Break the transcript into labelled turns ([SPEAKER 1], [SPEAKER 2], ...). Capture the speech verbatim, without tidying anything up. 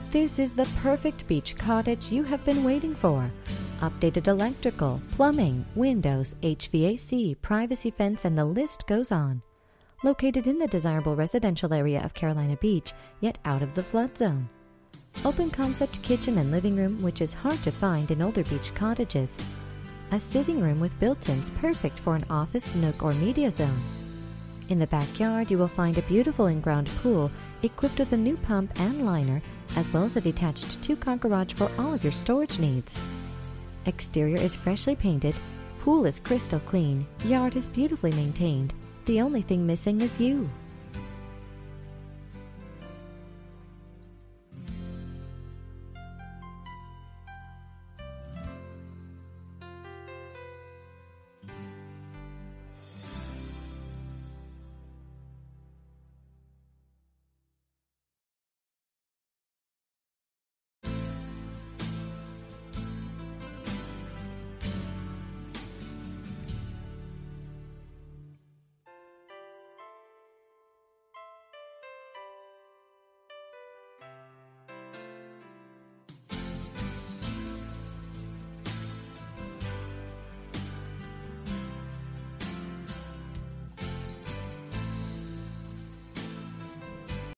[SPEAKER 1] This is the perfect beach cottage you have been waiting for. Updated electrical, plumbing, windows, H V A C, privacy fence, and the list goes on. Located in the desirable residential area of Carolina Beach, yet out of the flood zone. Open concept kitchen and living room, which is hard to find in older beach cottages. A sitting room with built-ins perfect for an office, nook, or media zone. In the backyard, you will find a beautiful in-ground pool equipped with a new pump and liner, as well as a detached two-car garage for all of your storage needs. Exterior is freshly painted, pool is crystal clean, yard is beautifully maintained. The only thing missing is you.